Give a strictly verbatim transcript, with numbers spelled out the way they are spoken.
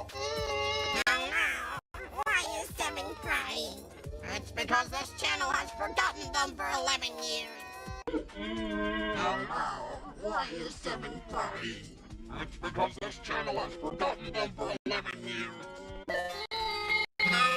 Now, now, why is Seven crying? It's because this channel has forgotten them for eleven years. Now, now, why is Seven crying? It's because this channel has forgotten them for eleven years.